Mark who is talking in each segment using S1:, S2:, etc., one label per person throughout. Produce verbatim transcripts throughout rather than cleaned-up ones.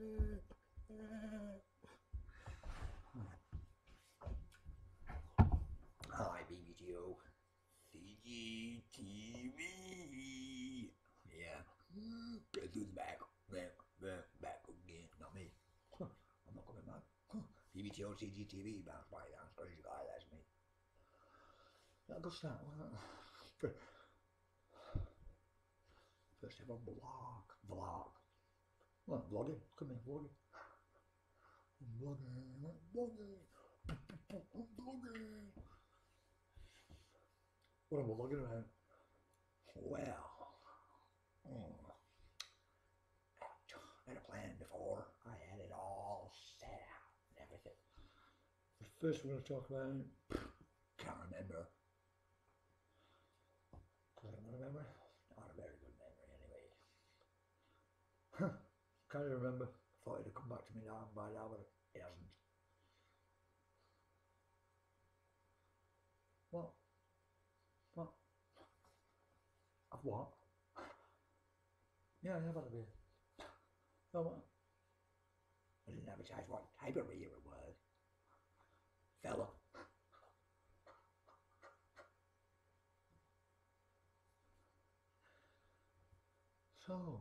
S1: Hi, B B T O. C G T V. Yeah. Guess who's back? Back, back, back again. Not me. I'm not coming back. B B T O C G T V. Bounce by down. Crazy guy. That's me. That good start. First ever vlog. Vlog. Well, vlogging. Come here, vlogging. I'm vlogging. I'm vlogging. I'm vlogging. What am I vlogging about? Well, mm, I had a plan before. I had it all set out and everything. The first one to talk about, can't remember. I don't remember. Not a very good memory anyway. Can't remember. Thought it'd come back to me now by now, but it hasn't. What? What? Of what? Yeah, I have had a beer. Oh, what? I didn't advertise what type of beer it was. Fella. So,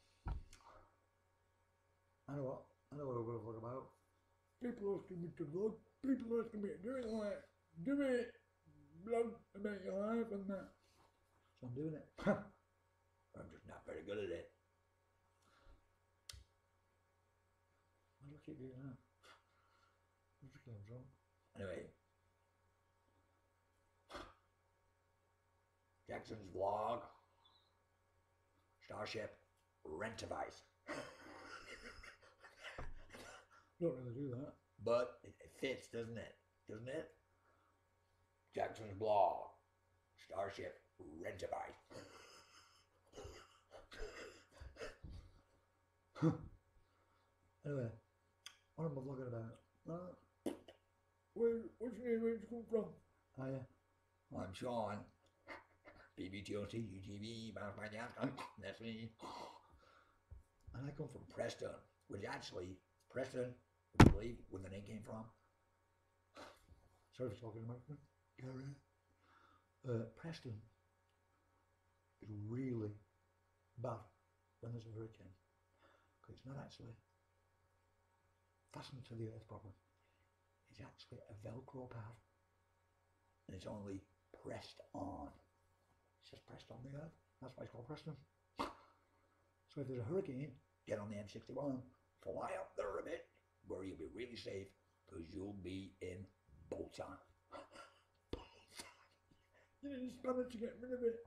S1: I know what, I know what I'm going to talk about. People asking me to vlog, people asking me to do it like, do it, vlog about your life and that. So I'm doing it. I'm just not very good at it. Why do I keep doing that? I'm just getting drunk. Anyway. Jackson's vlog. Starship Rent-A-Vice. Don't really do that. But it, it fits, doesn't it? Doesn't it? Jackson's blog. Starship Rent-A-Vice. Anyway, what am I vlogging about? Uh, where, what's your name? Where'd you come from? Oh yeah. Well, I'm Sean. B B T O C G T V, bounce by down. That's me. And I come from Preston, which actually, Preston, I believe where the name came from. Sorry for talking American. Gary. Uh, Preston is really bad when there's a hurricane. Because it's not actually fastened to the earth properly. It's actually a Velcro pad. And it's only pressed on. It's just pressed on the earth. That's why it's called Preston. So if there's a hurricane, get on the M sixty-one, fly up there a bit, where you'll be really safe, because you'll be in Bolton. You didn't spell it to get rid of it.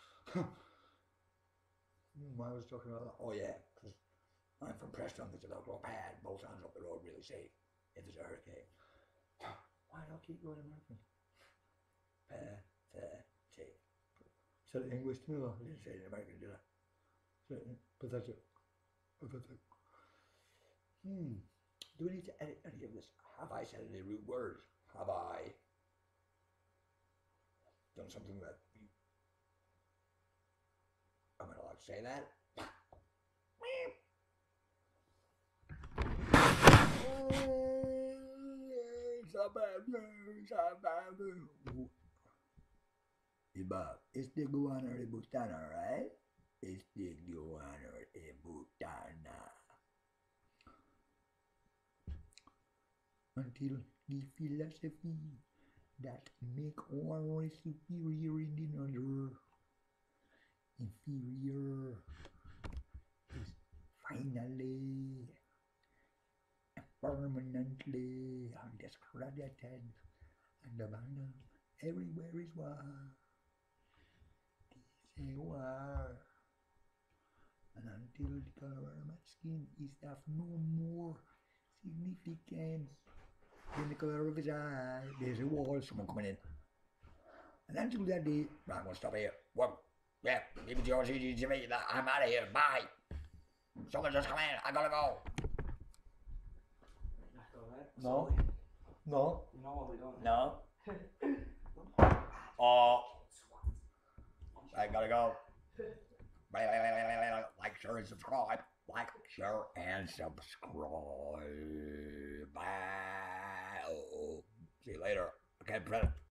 S1: Why was I talking about that? Oh yeah, because I'm from Preston, there's a Velcro pad, Bolton's up the road, really safe, if there's a hurricane. Why do I keep going American? Pair, fair, take. Said it in English too, though. I didn't say it in American, did I? Said it in pathetic. Pathetic. Hmm. Do we need to edit any of this? Have I said any rude words? Have I done something that you... Am I allowed to say that? Bob, este guano de butana, right? Este guano de butana. Until the philosophy that make one superior in another inferior is finally and permanently discredited and abandoned. Everywhere is war. This is war. And until the color of my skin is of no more significance than the color of his eye, there's a war. Someone coming in. And until that day, right, I'm gonna stop here. Well, yeah, maybe George, I'm out of here. Bye. Someone just come in. I gotta go. No. No.
S2: You know what we don't.
S1: No. Oh. I gotta go. Like, share, and subscribe. Like. like, share, and subscribe. Bye. Oh, see you later. Okay, brother.